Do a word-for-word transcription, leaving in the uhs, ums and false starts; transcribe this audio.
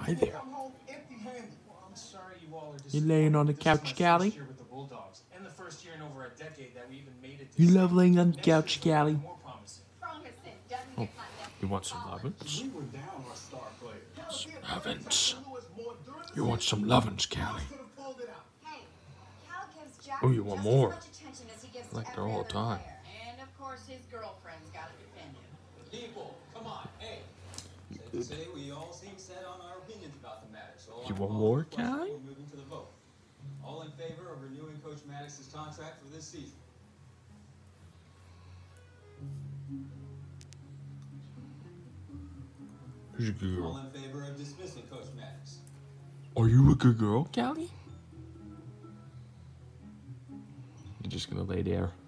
Hi there. I'm sorry you all are You laying on the couch, Callie? with the Bulldogs, and the first year in over a decade that we even made it. You love laying on the couch, Callie? Oh, You want some lovin's? We were down our star player. Some lovin's. You want some lovin's, Callie? Hey, Cal gives Jack Oh, you want just more? as much attention as he gives Like to that every all other the time. player. And of course his girlfriend's gotta defend him. People, come on, hey. Safe to say we all seem set on our opinions about the matter. So You on want call more, for the question, Callie? we're moving to the vote. All in favor of renewing Coach Maddox's contract for this season? Who's a good All girl? in favor of dismissing Coach Maddox? Are you a good girl, Callie? You're just gonna lay there.